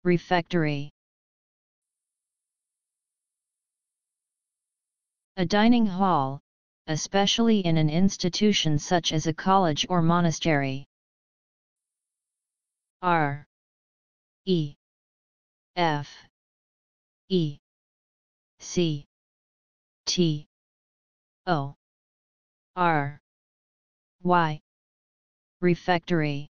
Refectory. A dining hall, especially in an institution such as a college or monastery. R E F E C T O R Y. Refectory.